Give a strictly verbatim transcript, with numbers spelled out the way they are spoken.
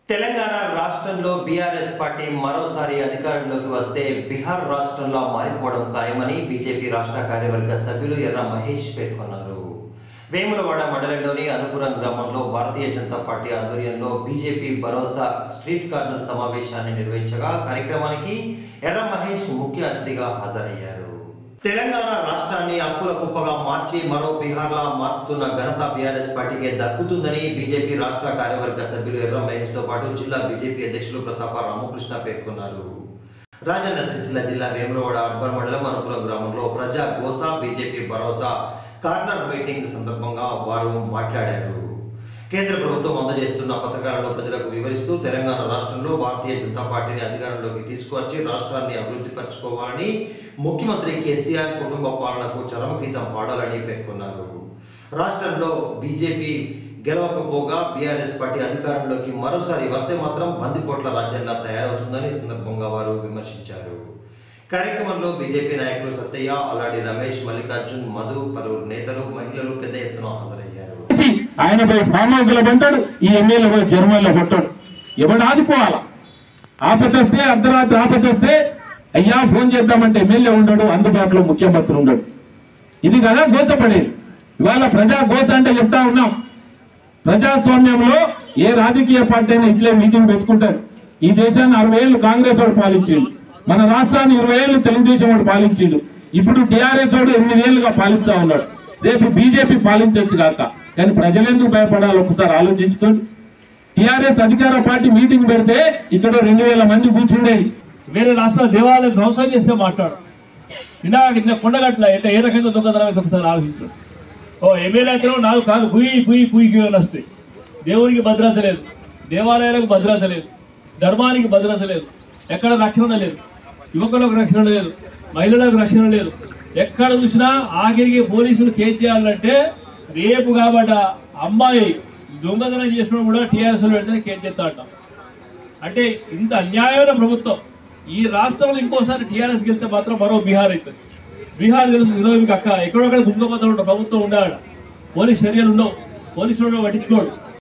తెలంగాణ రాష్ట్రంలో BRS party మరోసారి అధికారంలోకి వస్తే బీహార్ రాష్ట్రంలో మారిపోవడం ఖాయమని బీజేపీ రాష్ట్ర కార్యవర్గ సభ్యులు ఎర్ర మహేష్ పేర్కొన్నారు. వేములవాడ మండలంలోని అనుపురం గ్రామంలో భారతీయ జనతా పార్టీ ఆధ్వర్యంలో బీజేపీ భరోసా స్ట్రీట్ కార్నర్ సమావేశాన్ని నిర్వహించగా కార్యక్రమానికి ఎర్ర మహేష్ ముఖ్య అతిథిగా హాజరయ్యారు. తెలంగాణ రాష్ట్రాన్ని అప్పుల కుప్పగా మార్చి మరో బీహార్లా మార్చుతున్న ఘనత బీఆర్ఎస్ పార్టీకే దక్కుతుందని బీజేపీ రాష్ట్ర కార్యవర్గ సభ్యులు ఎర్ర మహేష్ తో పాటు జిల్లా బీజేపీ అధ్యక్షులు ప్రతాప రామకృష్ణ పేర్కొన్నారు. రాజన్న సిరిసిల్ల జిల్లా వేములవాడ అర్బన్ మండలం అనుపురం గ్రామంలో ప్రజా గోసా బీజేపీ భరోసా కార్నర్ మీటింగ్ సందర్భంగా వారు మాట్లాడారు. కేంద్ర ప్రభుత్వం అందజేస్తున్న పథకాలను ప్రజలకు వివరిస్తూ తెలంగాణ రాష్ట్రంలో భారతీయ జనతా పార్టీని అధికారంలోకి తీసుకువచ్చి రాష్ట్రాన్ని అభివృద్ధి పరచుకోవాలని ముఖ్యమంత్రి కేసీఆర్ కుటుంబ పాలనకు చరమగీతం పాడాలని పేర్కొన్నారు. రాష్ట్రంలో బీజేపీ గెలవకపోగా బీఆర్ఎస్ పార్టీ అధికారంలోకి మరోసారి వస్తే మాత్రం బందిపోట్ల రాజ్యంగా తయారవుతుందని సందర్భంగా వారు విమర్శించారు. కార్యక్రమంలో బీజేపీ నాయకులు సత్తయ్య, అల్లాడి రమేష్, మల్లికార్జున్, మధు, పలువురు నేతలు, మహిళలు పెద్ద ఎత్తున హాజరయ్యారు. ఆయన పోయి ఫామ్ హౌస్లో పంటాడు, ఈ ఎమ్మెల్యే పోయి జర్మనీలో పట్టాడు. ఎవడు ఆదుకోవాలా? ఆపదొస్తే అర్ధరాత్రి ఆపదొస్తే అయ్యా ఫోన్ చేద్దామంటే ఎమ్మెల్యే ఉండడు, అందుబాటులో ముఖ్యమంత్రి ఉండడు. ఇది కదా గోసపడేది. ఇవాళ ప్రజా గోస అంటే చెప్తా ఉన్నాం. ప్రజాస్వామ్యంలో ఏ రాజకీయ పార్టీ అయినా ఇట్లే మీటింగ్ పెట్టుకుంటారు. ఈ దేశాన్ని అరవై ఏళ్ళు కాంగ్రెస్ వాడు పాలించిండు, మన రాష్ట్రాన్ని ఇరవై ఏళ్ళు తెలుగుదేశం వాడు పాలించిండు. ఇప్పుడు టీఆర్ఎస్ వాడు ఎనిమిది ఏళ్ళుగా పాలిస్తా ఉన్నాడు. రేపు బీజేపీ పాలించవచ్చు కాక, కానీ ప్రజలెందుకు భయపడాలి? ఒకసారి ఆలోచించుకోండి. టీఆర్ఎస్ అధికార పార్టీ మీటింగ్ పెడితే ఇక్కడ రెండు వేల మంది కూర్చుండేది. వేరే రాష్ట్రాల దేవాలయం ధ్వంసం చేస్తే మాట్లాడు. నిన్న నిన్న కొండగట్ల ఎట్లా ఏ రకంగా దొంగతనం అయితే ఒకసారి ఆలోచించాడు. ఓ ఎమ్మెల్యే అయితే నాకు కాదు గుయ్యి గుయ్యి గుయ్యికి వస్తాయి. దేవునికి భద్రత లేదు, దేవాలయాలకు భద్రత లేదు, ధర్మానికి భద్రత లేదు, ఎక్కడ రక్షణ లేదు, యువకులకు రక్షణ లేదు, మహిళలకు రక్షణ లేదు. ఎక్కడ చూసినా ఆఖరికి పోలీసులు కేసు చేయాలంటే రేపు కాబట్టి అమ్మాయి దొంగతనం చేసిన కూడా టీఆర్ఎస్ పెడితే కేసు చేస్తా అంటాం. అంటే ఇంత అన్యాయమైన ప్రభుత్వం. ఈ రాష్ట్రంలో ఇంకోసారి టీఆర్ఎస్ గెలిస్తే మాత్రం మరో బీహార్ అవుతుంది. బీహార్ తెలుసు ఈరోజు అక్క ఎక్కడొక్కడ గుండె ప్రభుత్వం ఉండాలి. పోలీస్ చర్యలు ఉండవు, పోలీసులు పట్టించుకోడు.